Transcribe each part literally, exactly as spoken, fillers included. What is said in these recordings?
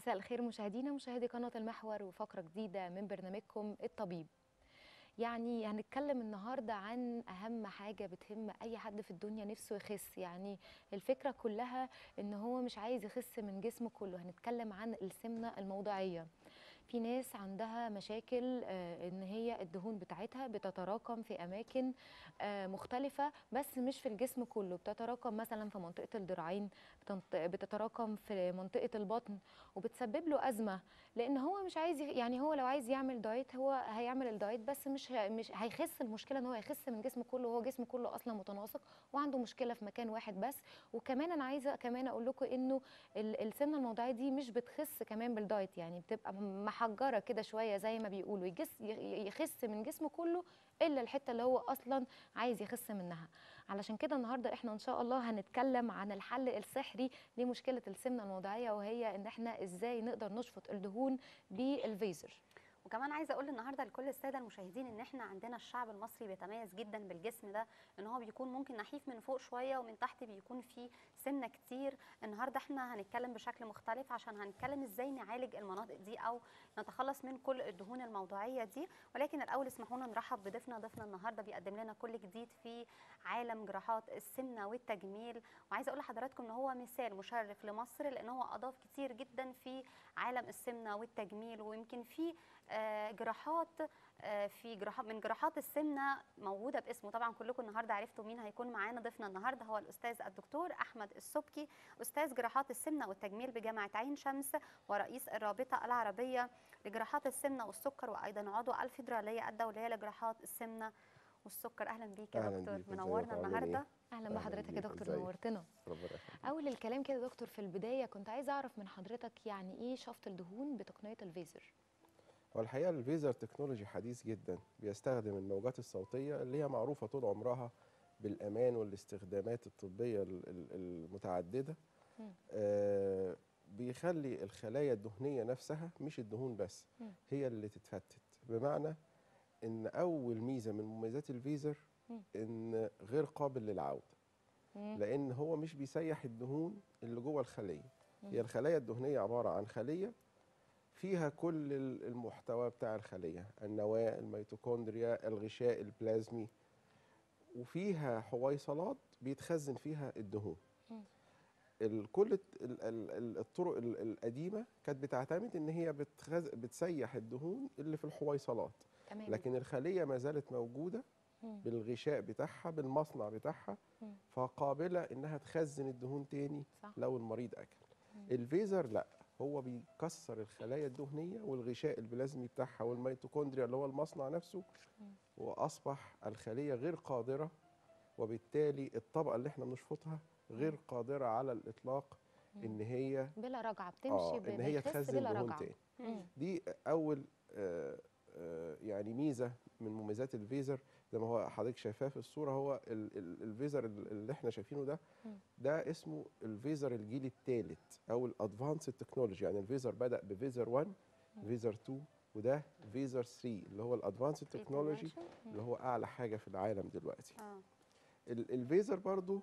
مساء الخير مشاهدينا مشاهدي قناة المحور وفقرة جديدة من برنامجكم الطبيب. يعني هنتكلم النهاردة عن أهم حاجة بتهم أي حد في الدنيا نفسه يخس. يعني الفكرة كلها إن هو مش عايز يخس من جسمه كله. هنتكلم عن السمنة الموضعية. في ناس عندها مشاكل آه، ان هي الدهون بتاعتها بتتراكم في اماكن آه، مختلفه، بس مش في الجسم كله. بتتراكم مثلا في منطقه الذراعين، بتنط- بتتراكم في منطقه البطن، وبتسبب له ازمه. لان هو مش عايز يخ- يعني هو لو عايز يعمل دايت هو هيعمل الدايت، بس مش ه- مش هيخس. المشكله ان هو يخس من جسمه كله وهو جسمه كله اصلا متناسق وعنده مشكله في مكان واحد بس. وكمان انا عايزه كمان اقول لكم انه ال- السمنه الموضعيه دي مش بتخس كمان بالدايت، يعني بتبقى محجره كده شويه زي ما بيقولوا، يجس يخس من جسمه كله الا الحته اللي هو اصلا عايز يخس منها. علشان كده النهارده احنا ان شاء الله هنتكلم عن الحل السحري لمشكله السمنه الموضعيه، وهي ان احنا ازاي نقدر نشفط الدهون بالفيزر. وكمان عايزه اقول النهارده لكل الساده المشاهدين ان احنا عندنا الشعب المصري بيتميز جدا بالجسم ده، ان هو بيكون ممكن نحيف من فوق شويه ومن تحت بيكون فيه سمنه كتير. النهارده احنا هنتكلم بشكل مختلف عشان هنتكلم ازاي نعالج المناطق دي او نتخلص من كل الدهون الموضعيه دي. ولكن الاول اسمحوا لنا نرحب بضيفنا. ضيفنا النهارده بيقدم لنا كل جديد في عالم جراحات السمنه والتجميل، وعايزه اقول لحضراتكم ان هو مثال مشرف لمصر لان هو اضاف كتير جدا في عالم السمنه والتجميل. ويمكن في آه، جراحات آه، في جراحات من جراحات السمنه موجوده باسمه. طبعا كلكم النهارده عرفتوا مين هيكون معانا. ضيفنا النهارده هو الاستاذ الدكتور احمد السبكي، استاذ جراحات السمنه والتجميل بجامعه عين شمس ورئيس الرابطه العربيه لجراحات السمنه والسكر، وايضا عضو الفيدراليه الدوليه لجراحات السمنه والسكر. اهلا بيك يا اهلا دكتور، بيك، منورنا ازيك عامل النهارده. ايه؟ اهلا اهلا بحضرتك يا بيك، دكتور، ازيك؟ نورتنا. ربنا يخليك. اول الكلام كده يا دكتور، في البدايه كنت عايزه اعرف من حضرتك يعني ايه شفط الدهون بتقنيه الفيزر. هو الحقيقه الفيزر تكنولوجي حديث جدا بيستخدم الموجات الصوتيه اللي هي معروفه طول عمرها بالامان والاستخدامات الطبيه ال- ال- المتعدده. مم. آه بيخلي الخلايا الدهنيه نفسها، مش الدهون بس، مم. هي اللي تتفتت. بمعنى ان اول ميزه من مميزات الفيزر مم. ان غير قابل للعوده، مم. لان هو مش بيسيح الدهون اللي جوه الخليه. مم. هي الخلايا الدهنيه عباره عن خليه فيها كل المحتوى بتاع الخليه، النواه، الميتوكوندريا، الغشاء البلازمي، وفيها حويصلات بيتخزن فيها الدهون. مم. ال- كل الت- ال- ال- ال- الطرق ال- القديمه كانت بتعتمد ان هي بتخز... بتسيح الدهون اللي في الحويصلات، تمام. لكن الخليه ما زالت موجوده مم. بالغشاء بتاعها، بالمصنع بتاعها، مم. فقابله انها تخزن الدهون تاني صح. لو المريض اكل. مم. الفيزر لا، هو بيكسر الخلايا الدهنيه والغشاء البلازمي بتاعها والميتوكوندريا اللي هو المصنع نفسه، مم. واصبح الخليه غير قادره، وبالتالي الطبقه اللي احنا بنشفطها غير قادره على الاطلاق ان هي بلا رجعه بتمشي، اه ب- ان هي بيخس تخزن بلا دهون رجعه. تاني. مم. دي اول آه آه يعني ميزه من مميزات الفيزر. زي ما هو حضرتك شايفاه في الصوره، هو ال- ال- الفيزر اللي احنا شايفينه ده، مم. ده اسمه الفيزر الجيل الثالث او الادفانس تكنولوجي. يعني الفيزر بدا بفيزر واحد، فيزر اتنين، وده فيزر تلاتة اللي هو الادفانس تكنولوجي اللي هو اعلى حاجه في العالم دلوقتي. اه ال- الفيزر برضو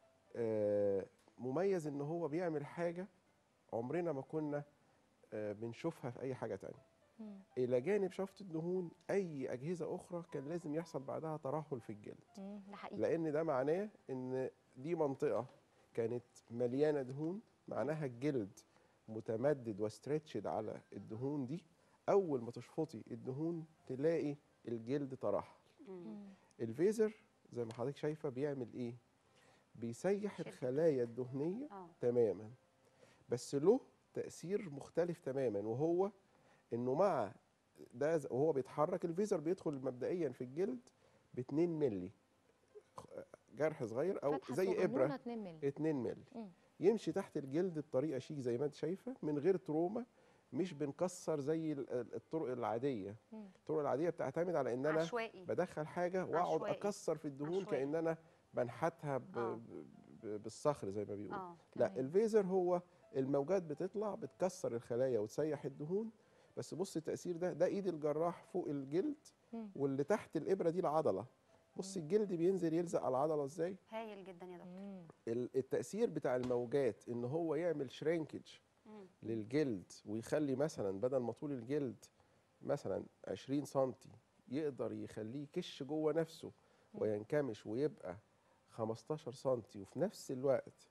آه مميز ان هو بيعمل حاجه عمرنا ما كنا آه بنشوفها في اي حاجه تانية. مم. الى جانب شفط الدهون، اي اجهزه اخرى كان لازم يحصل بعدها ترهل في الجلد، مم. ده حقيقي. لان ده معناه ان دي منطقه كانت مليانه دهون، معناها الجلد متمدد وستريتشد على الدهون دي. اول ما تشفطي الدهون تلاقي الجلد ترهل. مم. الفيزر زي ما حضرتك شايفه بيعمل ايه؟ بيسيح شد الخلايا الدهنيه اه تماما، بس له تاثير مختلف تماما، وهو انه مع ده ز- وهو بيتحرك الفيزر بيدخل مبدئيا في الجلد ب اتنين مللي، خ- جرح صغير او فتحه زي صغنونه ابره اتنين مللي. اتنين مللي، مم. يمشي تحت الجلد بطريقه شيك زي ما انت شايفه من غير تروما. مش بنكسر زي ال- ال- الطرق العاديه. مم. الطرق العاديه بتعتمد على ان انا عشوائي. بدخل حاجه واقعد عشوائي. اكسر في الدهون عشوائي. كأن انا بنحتها ب... آه. ب... ب... بالصخر زي ما بيقولوا. اه لا، تمام. الفيزر هو الموجات بتطلع بتكسر الخلايا وتسيح الدهون. بس بص التأثير ده، ده ايد الجراح فوق الجلد، مم. واللي تحت الإبرة دي العضلة. بص الجلد بينزل يلزق على العضلة ازاي. هايل جدا يا دكتور. مم. ال- التأثير بتاع الموجات ان هو يعمل شرينكج مم. للجلد، ويخلي مثلا بدل ما طول الجلد مثلا عشرين سنتي يقدر يخليه كش جوه نفسه وينكمش ويبقى خمستاشر سنتي، وفي نفس الوقت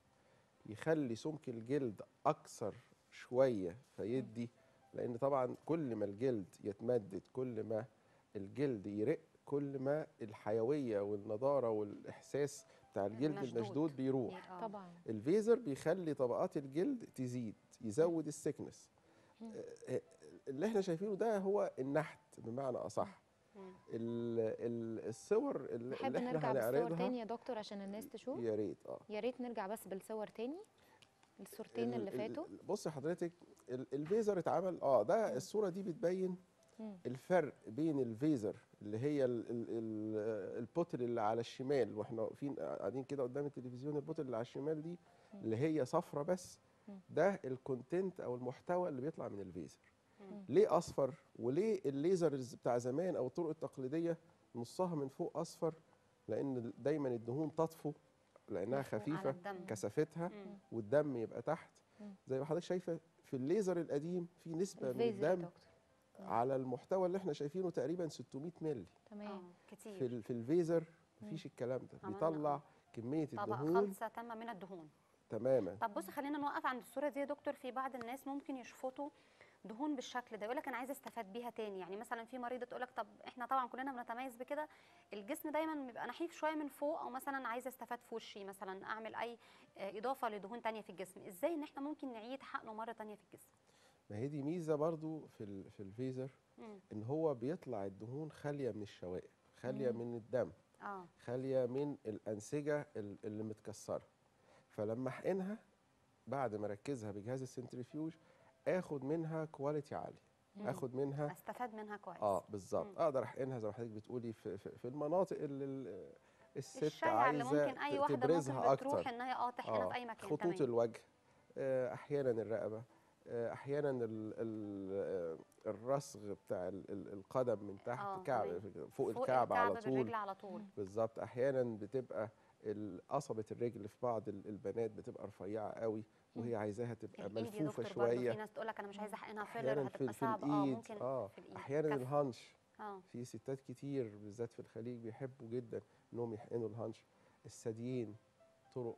يخلي سمك الجلد اكثر شويه فيدي. لان طبعا كل ما الجلد يتمدد، كل ما الجلد يرق، كل ما الحيويه والنضاره والاحساس بتاع الجلد المشدود. المشدود بيروح. آه. طبعا. الفيزر بيخلي طبقات الجلد تزيد، يزود السكنس. مم. اللي احنا شايفينه ده هو النحت بمعنى اصح. مم. ال- ال- الصور اللي نحب اللي احنا نرجع بالصور هنعرضها، تاني يا دكتور عشان الناس تشوف. يا ريت. اه يا ريت نرجع بس بالصور تاني، الصورتين اللي ال- ال- فاتوا. بصي حضرتك، ال- الفيزر اتعمل اه ده مم. الصوره دي بتبين مم. الفرق بين الفيزر اللي هي ال- ال- ال- البوتل اللي على الشمال، واحنا واقفين قاعدين كده قدام التلفزيون، البوتل اللي على الشمال دي اللي هي صفرة بس، مم. ده الكونتنت او المحتوى اللي بيطلع من الفيزر. مم. ليه اصفر؟ وليه الليزرز بتاع زمان او الطرق التقليديه نصها من فوق اصفر؟ لان دايما الدهون تطفو لانها مفهوم. على خفيفه الدم. كثافتها، مم. والدم يبقى تحت. مم. زي ما حضرتك شايفه في الليزر القديم في نسبه من الفيزر يا الدم دكتور. على المحتوى اللي احنا شايفينه تقريبا ستمية مللي. تمام. آه. في كتير. ال- في الفيزر مفيش الكلام ده، عملنا بيطلع آه. كميه طبقه الدهون خالصه تامه من الدهون. تماما. طب بص، خلينا نوقف عند الصوره دي يا دكتور. في بعض الناس ممكن يشفطوا دهون بالشكل ده، يقول لك انا عايزه استفاد بيها تاني. يعني مثلا في مريضه تقول لك طب احنا طبعا كلنا بنتميز بكده، الجسم دايما بيبقى نحيف شويه من فوق، او مثلا عايزه استفاد في وشي مثلا، اعمل اي آه، اضافه لدهون تانية في الجسم. ازاي ان احنا ممكن نعيد حقنه مره تانية في الجسم؟ ما هي دي ميزه برضو في ال- في الفيزر، مم. ان هو بيطلع الدهون خاليه من الشوائب، خاليه مم. من الدم، اه. خاليه من الانسجه ال- اللي متكسره. فلما احقنها بعد ما اركزها بجهاز السنتريفيوج، اخد منها كواليتي عالي، مم. اخد منها استفاد منها كويس. اه بالظبط، مم. اقدر احقنها زي ما حضرتك بتقولي في, في, في المناطق اللي ال- الست الشائع اللي عايزه ممكن اي ت- واحده تبرزها ممكن بتروح اكتر. ان هي اه تحقنها في اي مكان. خطوط تمام. الوجه، آه، احيانا الرقبه، آه، احيانا ال ال آه، الرسغ بتاع ال- ال- القدم من تحت، آه، كعب تمام. فوق الكعب على طول. بالرجل على طول. بالظبط. احيانا بتبقى ال- قصبة الرجل في بعض ال- البنات بتبقى رفيعه قوي وهي عايزاها تبقى الايد يا ملفوفه دكتور برضه في شويه. ناس تقول لك انا مش عايزه احقنها فيلر، احيانا في, هتبقى في صعب. اه الايد، ممكن اه في الايد. احيانا كف. الهانش. اه. في ستات كتير بالذات في الخليج بيحبوا جدا انهم يحقنوا الهانش. الثديين، طرق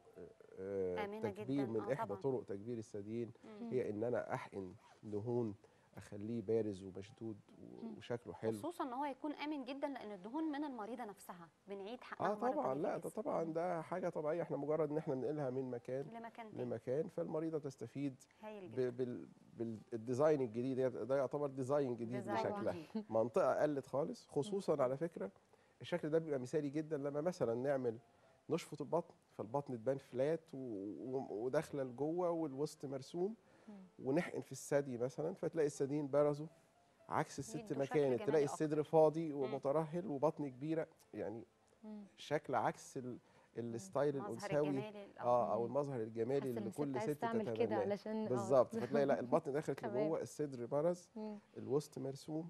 آه، آمنة تكبير جداً. من آه، احدى طبعاً. طرق تكبير الثديين مم. هي ان انا احقن دهون اخليه بارز ومشدود و- وشكله حلو. خصوصا ان هو يكون امن جدا، لان الدهون من المريضه نفسها بنعيد حقنها اه مرة طبعا، تانية في لا ده الجسم. طبعا ده حاجه طبيعيه، احنا مجرد ان احنا ننقلها من مكان لمكان تاني. لمكان فالمريضه تستفيد هايل ب- جدا. بال بالديزاين الجديد. ده- ده يعتبر ديزاين جديد ديزاين لشكلها. جديد. منطقه قلت خالص، خصوصا على فكره الشكل ده بيبقى مثالي جدا لما مثلا نعمل نشفط البطن، فالبطن تبان فلات و- و- وداخله لجوه والوسط مرسوم، ونحقن في الثدي مثلا فتلاقي الثديين برزوا، عكس الست يدوا ما شكل كانت جمالي تلاقي أكتر. الصدر فاضي ومترهل وبطن كبيره، يعني مم. شكل عكس ال- الستايل المظهر الانثوي. الجمالي اه او مم. المظهر الجمالي حاسه ان اللي الست كل عايز ست تعمل كده تتمناه. علشان اه بالظبط. فتلاقي لا البطن داخل تمام. لجوه، الصدر برز، مم. الوسط مرسوم،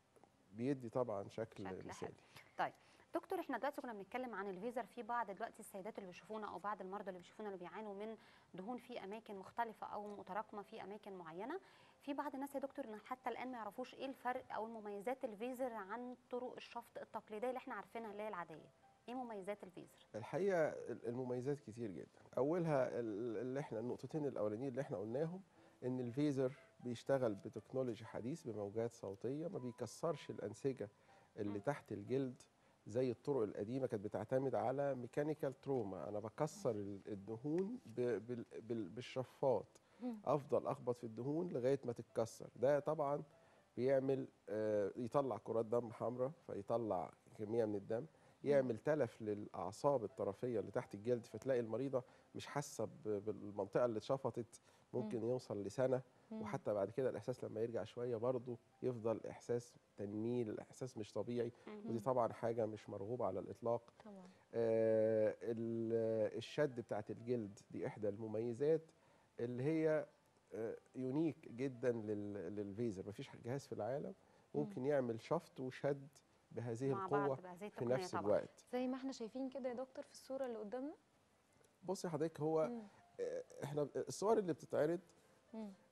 بيدي طبعا شكل, شكل مثالي. حلو. طيب دكتور، احنا دلوقتي كنا بنتكلم عن الفيزر. في بعض دلوقتي السيدات اللي بيشوفونا او بعض المرضى اللي بيشوفونا اللي بيعانوا من دهون في اماكن مختلفه او متراكمه في اماكن معينه. في بعض الناس يا دكتور ان حتى الان ما يعرفوش ايه الفرق او مميزات الفيزر عن طرق الشفط التقليديه اللي احنا عارفينها اللي هي العاديه. ايه مميزات الفيزر؟ الحقيقه المميزات كتير جدا. اولها ال- اللي احنا النقطتين الاولانيين اللي احنا قلناهم، ان الفيزر بيشتغل بتكنولوجي حديث بموجات صوتيه، ما بيكسرش الانسجه اللي مم. تحت الجلد زي الطرق القديمه كانت بتعتمد على ميكانيكال تروما. انا بكسر ال- الدهون ب- بال- بال- بالشفاط، مم. افضل اخبط في الدهون لغايه ما تتكسر. ده طبعا بيعمل آه، يطلع كرات دم حمراء فيطلع كميه من الدم، يعمل تلف للاعصاب الطرفيه اللي تحت الجلد، فتلاقي المريضه مش حاسه ب- بالمنطقه اللي اتشفطت، ممكن يوصل لسنه. مم. وحتى بعد كده الاحساس لما يرجع شويه برضه يفضل احساس تنميل، احساس مش طبيعي، ودي طبعا حاجه مش مرغوبه على الاطلاق. طبعا. آه، ال- الشد بتاعت الجلد دي احدى المميزات اللي هي آه، يونيك جدا لل- للفيزر. مفيش جهاز في العالم ممكن يعمل شفط وشد بهذه مع بعض القوه بهذه في التقنيه نفس طبعا. الوقت. زي ما احنا شايفين كده يا دكتور في الصوره اللي قدامنا. بصي حضرتك، هو مم. آه، احنا الصور اللي بتتعرض مم.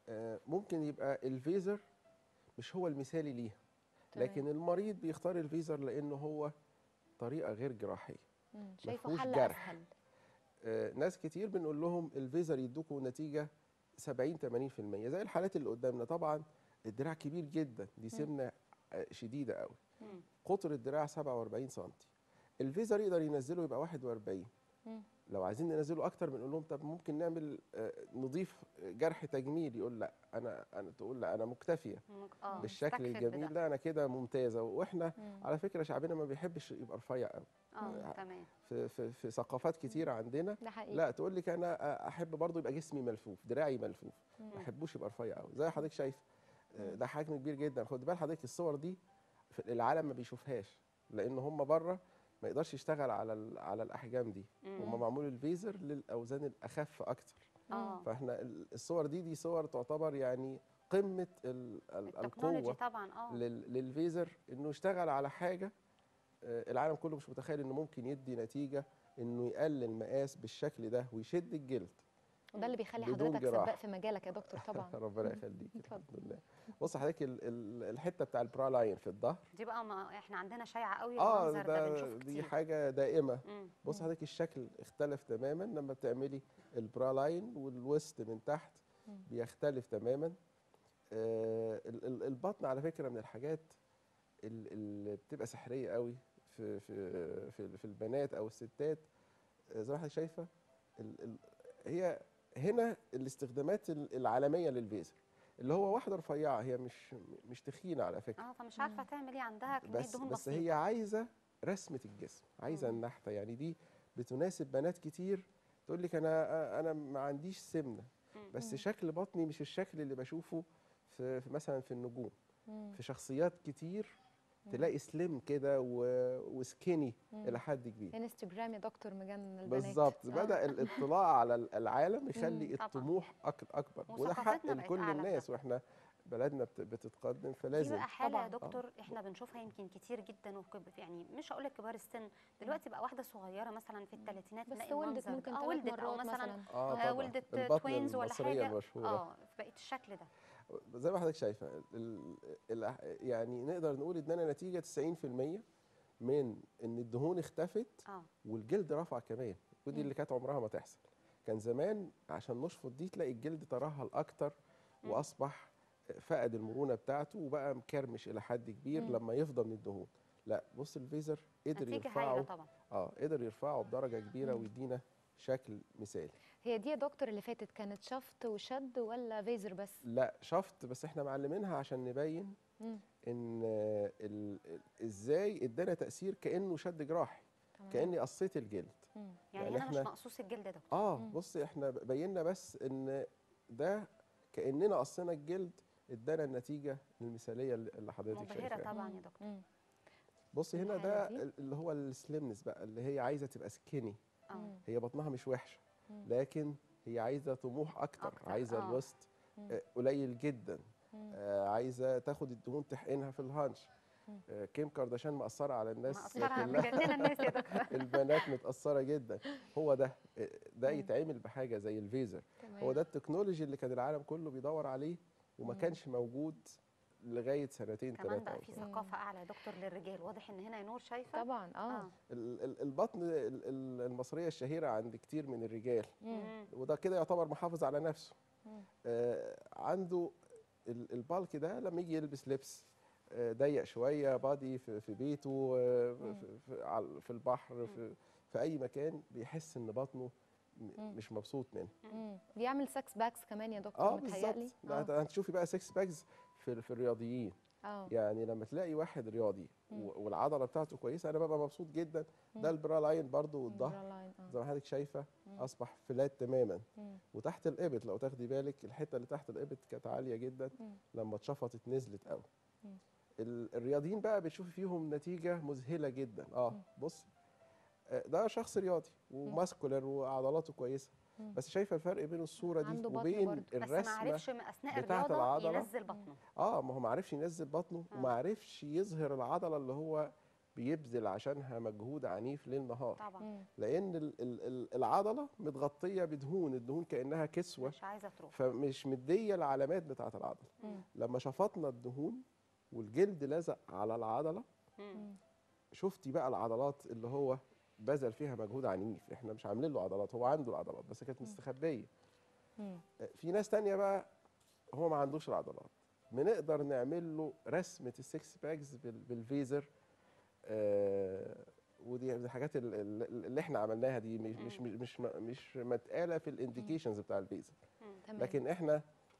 آه، ممكن يبقى الفيزر مش هو المثالي ليها، تمام. لكن المريض بيختار الفيزر لانه هو طريقه غير جراحيه، مم. شايفه مفهوش حل جرح. اسهل. آه، ناس كتير بنقول لهم الفيزر يدوكوا نتيجه سبعين ثمانين في المية زي الحالات اللي قدامنا. طبعا الدراع كبير جدا، دي سمنه آه، شديده قوي، مم. قطر الدراع سبعة وأربعين سم، الفيزر يقدر ينزله يبقى واحد وأربعين. مم. لو عايزين ننزله اكتر بنقول لهم طب ممكن نعمل آه، نضيف جرح تجميل، يقول لا انا انا تقول لا انا مكتفيه ممكن- اه بالشكل نستكفي الجميل بده. ده، انا كده ممتازه. واحنا مم. على فكره شعبنا ما بيحبش يبقى رفيع قوي، اه تمام. في في في ثقافات كتيره عندنا ده حقيقي. لا، تقول لك انا احب برضو يبقى جسمي ملفوف، دراعي ملفوف، مم. ما احبوش يبقى رفيع قوي زي حضرتك شايف. آه، مم. ده حجم كبير جدا. خد بال حضرتك الصور دي في العالم ما بيشوفهاش، لان هم بره ما يقدرش يشتغل على ال- على الاحجام دي، هم مم. معمول الفيزر للاوزان الاخف اكتر. اه فاحنا ال- الصور دي دي صور تعتبر يعني قمه ال- ال- التكنولوجي القوه طبعا. اه لل- للفيزر، انه يشتغل على حاجه آه، العالم كله مش متخيل انه ممكن يدي نتيجه، انه يقلل مقاس بالشكل ده ويشد الجلد وده اللي بيخلي بدون حضرتك جراحة. سباق في مجالك يا دكتور طبعا. ربنا مم. يخليك اتفضل. الحمد لله. بص حضرتك ال- ال- الحته بتاع البرا لاين في الظهر، دي بقى ما احنا عندنا شايعه قوي اه المنظر ده بنشوف ده دي كتير. حاجه دائمه. مم. بص مم. حضرتك الشكل اختلف تماما لما بتعملي البرا لاين، والوسط من تحت مم. بيختلف تماما. آه ال- ال- البطن على فكره من الحاجات ال- اللي بتبقى سحريه قوي في في في, في البنات او الستات. آه، زي ما حضرتك شايفه ال- ال- هي هنا الاستخدامات ال- العالميه للفيزر، اللي هو واحده رفيعه، هي مش مش تخينه على فكره، اه فمش عارفه مم. تعمل ايه، عندها كميه بس دهون بس بسيطه. هي عايزه رسمه الجسم، عايزه مم. النحته، يعني دي بتناسب بنات كتير. تقول لك انا انا ما عنديش سمنه، مم. بس مم. شكل بطني مش الشكل اللي بشوفه في, في مثلا في النجوم، مم. في شخصيات كتير مم. تلاقي سليم كده و- وسكيني مم. الى حد كبير. انستجرام يا دكتور مجنن البنات. بالظبط، آه. بدا الاطلاع على العالم يخلي مم، طبعاً. الطموح أك- اكبر، وده حق وثقافتنا بقت لكل أعلى في ده. الناس، واحنا بلدنا بت- بتتقدم دي فلازم. بقى حاله يا طبعاً. دكتور احنا بنشوفها يمكن كتير جدا، وكب يعني مش هقول لك كبار السن، دلوقتي بقى واحده صغيره مثلا في الثلاثينات بس تلاقي ولدت المنظر ممكن ده. اه ثلاث ولدت او مرات مثلا مثلا. اه آه طبعا ولدت البطن توينز ولا المصريه حاجه. المشهوره. اه بقت الشكل ده. زي ما حضرتك شايفه ال ال يعني نقدر نقول ادانا نتيجه تسعين في المية من ان الدهون اختفت اه والجلد رفع كمان، ودي مم. اللي كانت عمرها ما تحصل. كان زمان عشان نشفط دي تلاقي الجلد ترهل اكتر، مم. واصبح فقد المرونه بتاعته وبقى مكرمش الى حد كبير مم. لما يفضى من الدهون. لا بص الفيزر قدر نتيجه هايله يرفعه، طبعا. اه قدر يرفعه بدرجه كبيره مم. ويدينا شكل مثالي. هي دي يا دكتور اللي فاتت كانت شفط وشد ولا فيزر بس؟ لا شفط بس، احنا معلمينها عشان نبين مم. ان ال- ال- ازاي ادانا تاثير كانه شد جراحي، تمام. كاني قصيت الجلد. مم. يعني, يعني هنا مش إحنا- مقصوص الجلد يا دكتور. اه مم. بصي احنا بينا بس ان ده كاننا قصينا الجلد، ادانا النتيجه المثاليه اللي اللي حضرتك مبهره شايفاها. طبعا مم. يا دكتور. مم. بصي هنا الحالة ده دي؟ اللي هو السليمنس بقى، اللي هي عايزه تبقى سكيني، اه مم. هي بطنها مش وحشه مم. لكن هي عايزه طموح اكتر, أكتر، عايزه آه. الوسط مم. آه، قليل جدا، مم. آه، عايزه تاخد الدهون تحقنها في الهانش. مم. آه، كيم كارداشيان مأثره على الناس مقصره كلها، مجننه الناس يا دكتور. البنات متأثرة جدا. هو ده ده مم. يتعمل بحاجة زي الفيزر، تمام. هو ده التكنولوجي اللي كان العالم كله بيدور عليه وما مم. كانش موجود لغاية سنتين كمان ثلاثة بقى أو في سنة. ثقافه اعلى يا دكتور للرجال، واضح ان هنا يا نور شايفه. طبعا اه, اه ال- ال- البطن ال- ال- المصرية الشهيرة عند كتير من الرجال، مم. مم. وده كده يعتبر محافظ على نفسه. مم. آه عنده ال- البالك ده لما يجي يلبس لبس آه، ضيق شوية بادي في في بيته، آه، مم. في, في, على- في البحر، في, في أي مكان بيحس إن بطنه م- مم. مش مبسوط منه. مم. بيعمل سكس باكس كمان يا دكتور اه متهيألي. بالظبط، ده ده هتشوفي بقى سكس باكس في في الرياضيين. اه يعني لما تلاقي واحد رياضي مم. و- والعضله بتاعته كويسه انا ببقى مبسوط جدا. مم. ده البرا لاين برضو والظهر البرالاين، آه. زي ما حضرتك شايفه مم. اصبح فلات تماما، مم. وتحت الابط لو تاخدي بالك الحته اللي تحت الابط كانت عاليه جدا، مم. لما اتشفطت نزلت قوي. مم. ال- الرياضيين بقى بتشوفي فيهم نتيجه مذهله جدا. اه مم. بص آه، ده شخص رياضي وماسكولر وعضلاته كويسه، مم. بس شايفه الفرق بين الصوره دي عنده بطن وبين برضه. بس ما الرسمه. عرفش من اثناء بتاعة الرياضه العضلة. ينزل بطنه. اه ما هو ما عرفش ينزل بطنه آه. وما عرفش يظهر العضله اللي هو بيبذل عشانها مجهود عنيف ليل نهار، طبعا مم. لان ال- ال- ال- العضله متغطيه بدهون، الدهون كانها كسوه، مش عايزه تروح. فمش مديه العلامات بتاعه العضله. مم. لما شفطنا الدهون والجلد لزق على العضله، مم. شفتي بقى العضلات اللي هو بذل فيها مجهود عنيف. احنا مش عاملين له عضلات، هو عنده العضلات بس كانت مستخبيه. مم. في ناس تانية بقى هو ما عندوش العضلات، بنقدر نعمل له رسمه السكس باكس بال- بالفيزر. آه ودي من الحاجات ال- ال- اللي احنا عملناها دي، مش مش مش مش, مش متقاله في الانديكيشنز بتاع الفيزر، تمام. لكن احنا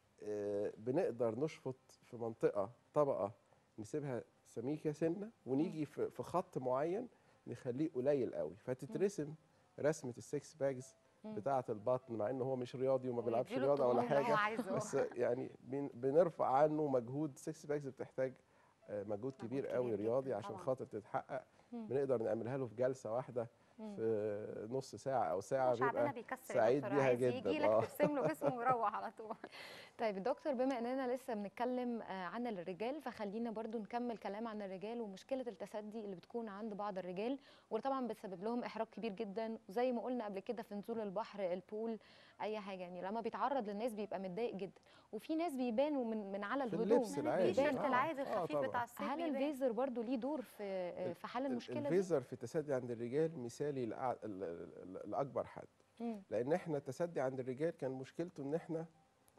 آه بنقدر نشفط في منطقه طبقه نسيبها سميكه سنه، ونيجي في في خط معين نخليه قليل قوي، فتترسم رسمه السكس باجز مم. بتاعه البطن، مع ان هو مش رياضي وما بيلعبش ويديله رياضه ولا الطموح اللي هو حاجه، عايزه. بس يعني بن- بنرفع عنه مجهود. سكس باجز بتحتاج آه، مجهود كبير قوي كبير رياضي جداً عشان طبعاً. خاطر تتحقق. مم. بنقدر نعملها له في جلسه واحده مم. في نص ساعه او ساعه، شعبنا بيبقى بيكسر سعيد يا دكتور، بيها عايز جدا. يجي لك آه. ترسم له جسمه ويروح على طول. طيب دكتور، بما اننا لسه بنتكلم آه، عن الرجال، فخلينا برضو نكمل كلام عن الرجال ومشكله التسدي اللي بتكون عند بعض الرجال، وطبعا بتسبب لهم احراج كبير جدا، وزي ما قلنا قبل كده في نزول البحر، البول، اي حاجه، يعني لما بيتعرض للناس بيبقى متضايق جدا، وفي ناس بيبانوا من من على في الهدوم. اللبس العادي. التيشيرت آه، العادي آه، الخفيف طبعاً. بتاع الصيف هل بيبان. الفيزر برضو ليه دور في آه، في حل ال- المشكله دي؟ الفيزر في التسدي عند الرجال مثالي لأع- ل- ل- لاكبر حد، مم. لان احنا التسدي عند الرجال كان مشكلته ان احنا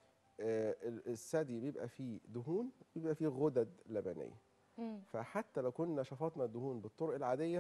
آه، ال- الثدي بيبقى فيه دهون، بيبقى فيه غدد لبنيه، مم. فحتى لو كنا شفطنا الدهون بالطرق العاديه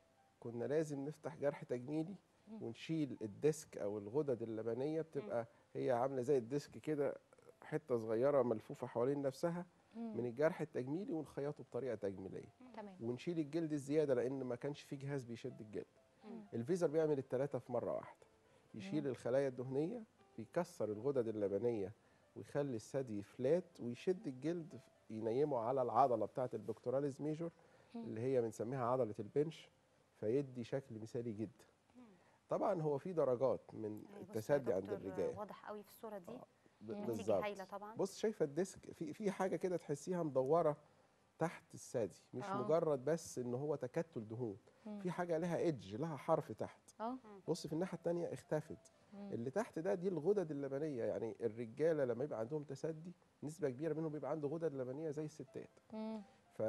كنا لازم نفتح جرح تجميلي مم. ونشيل الديسك او الغدد اللبنيه، بتبقى هي عامله زي الديسك كده، حته صغيره ملفوفه حوالين نفسها مم. من الجرح التجميلي، ونخيطه بطريقه تجميليه، تمام. ونشيل الجلد الزياده لان ما كانش فيه جهاز بيشد الجلد. مم. الفيزر بيعمل الثلاثه في مره واحده، يشيل مم. الخلايا الدهنيه، بيكسر الغدد اللبنيه، ويخلي الثدي فلات، ويشد الجلد ينيمه على العضله بتاعه البكتوراليز ميجور مم. اللي هي بنسميها عضله البنش، فيدي شكل مثالي جدا. مم. طبعا هو في درجات من أيوة، بص يا التسدي عند دكتور، الرجال. واضح قوي في الصوره دي. آه، ب- مم. نتيجه بالظبط. هايله طبعا. بص شايفه الديسك في في حاجه كده تحسيها مدوره تحت الثدي، مش آه. مجرد بس ان هو تكتل دهون، مم. في حاجه لها ايدج، لها حرف تحت. اه. بص في الناحيه الثانيه اختفت، مم. اللي تحت ده دي الغدد اللبنيه، يعني الرجاله لما يبقى عندهم تسدي نسبه كبيره منهم بيبقى عنده غدد لبنيه زي الستات، مم.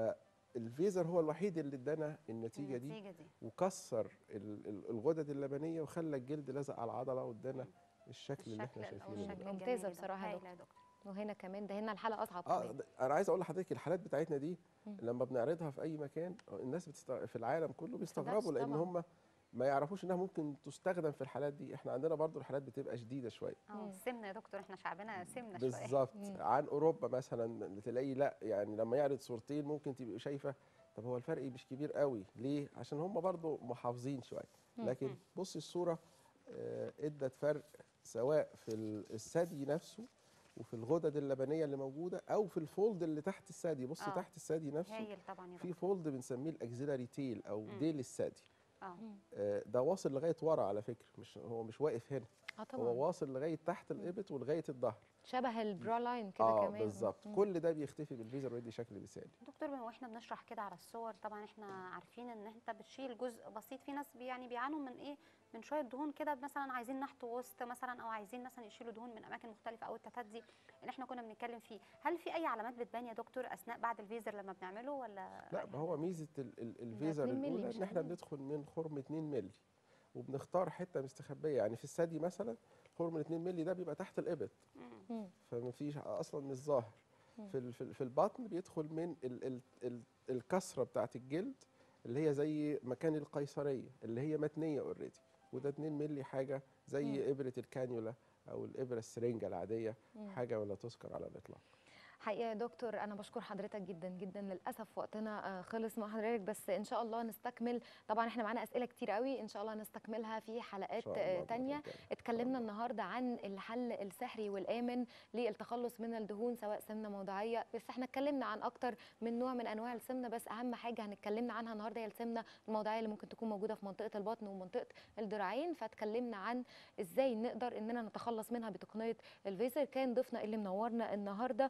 فالفيزر هو الوحيد اللي ادانا النتيجه دي، النتيجه دي. وكسر ال- ال- الغدد اللبنيه وخلى الجلد لزق على العضله، وادانا الشكل اللي احنا الشكل أو شايفينه الشكل ده. ممتازة الجميل ده. بصراحة يا هايلة يا دكتور. وهنا كمان ده هنا الحلقه اصعب اه كمان. ده- انا عايز اقول لحضرتك الحالات بتاعتنا دي مم. لما بنعرضها في اي مكان الناس بتستغ... في العالم كله بيستغربوا، لان طبعاً. هم ما يعرفوش انها ممكن تستخدم في الحالات دي. احنا عندنا برضو الحالات بتبقى شديده شويه. اه مم. السمنه يا دكتور، احنا شعبنا سمنه شويه. بالظبط. مم. عن اوروبا مثلا تلاقي لا، يعني لما يعرض صورتين ممكن تبقى شايفه طب هو الفرق مش كبير قوي ليه؟ عشان هم برضو محافظين شويه، مم. لكن مم. بص الصوره آه، ادت فرق سواء في ال- الثدي نفسه وفي الغدد اللبنيه اللي موجوده، او في الفولد اللي تحت الثدي. بص آه. تحت الثدي نفسه هايل طبعا يا في دكتور. فولد بنسميه الاكزيلاري تيل او مم. ديل الثدي، اه مم. آه، ده واصل لغايه ورا على فكره، مش هو مش واقف هنا، اه طبعا هو واصل لغايه تحت الابط ولغايه الظهر. شبه البرا لاين كده اه كمان. بالظبط. مم. كل ده بيختفي بالفيزر ويدي شكل مثالي. دكتور، واحنا بنشرح كده على الصور طبعا احنا عارفين ان انت بتشيل جزء بسيط، في ناس بي- يعني بيعانوا من ايه، من شويه دهون كده، مثلا عايزين نحت وسط مثلا، او عايزين مثلا يشيلوا دهون من اماكن مختلفه، او التتدي اللي احنا كنا بنتكلم فيه. هل في اي علامات بتبان يا دكتور اثناء بعد الفيزر لما بنعمله ولا؟ لا، ما هو ميزه ال- ال- الفيزر اتنين مللي الاولى مش ان احنا أقل. بندخل من خرم اتنين مللي وبنختار حته مستخبيه، يعني في الثدي مثلا خرم اتنين مللي ده بيبقى تحت الابط، مم. مم. فما فيش اصلا مش ظاهر. مم. في ال- في ال- في البطن بيدخل من ال ال ال الكسره بتاعت الجلد اللي هي زي مكان القيصريه اللي هي متنيه اوريدي، وده اتنين مللي، حاجه زي مم. ابره الكانيولا او الابره السرنجه العاديه، مم. حاجه ولا تذكر على الاطلاق. حقيقة يا دكتور أنا بشكر حضرتك جدا جدا، للأسف وقتنا آه، خلص مع حضرتك، بس إن شاء الله نستكمل. طبعا إحنا معانا أسئلة كتير قوي، إن شاء الله نستكملها في إن حلقات شاء آه، الله تانية. بإذن الله. اتكلمنا النهاردة عن الحل السحري والآمن للتخلص من الدهون سواء سمنة موضعية، بس احنا اتكلمنا عن أكتر من نوع من أنواع السمنة، بس أهم حاجة هنتكلمنا عنها النهاردة هي السمنة الموضعية اللي ممكن تكون موجودة في منطقة البطن ومنطقة الذراعين. فاتكلمنا عن إزاي نقدر إننا نتخلص منها بتقنية الفيزر. كان ضيفنا اللي منورنا النهاردة أستاذ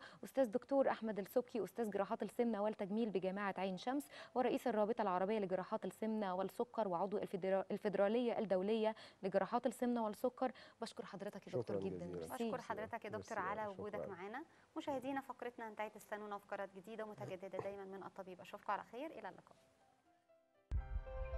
الاستاذ دكتور احمد السبكي، استاذ جراحات السمنه والتجميل بجامعه عين شمس ورئيس الرابطه العربيه لجراحات السمنه والسكر وعضو الفدرا- الفدراليه الدوليه لجراحات السمنه والسكر. بشكر حضرتك يا دكتور شكراً جدا. جزيلاً. ميرسي. بشكر حضرتك يا دكتور ميرسي، على شكراً. وجودك معانا. مشاهدينا فقرتنا انتهت، استنونا فقرات جديده ومتجدده دايما من الطبيب. اشوفكم على خير، الى اللقاء.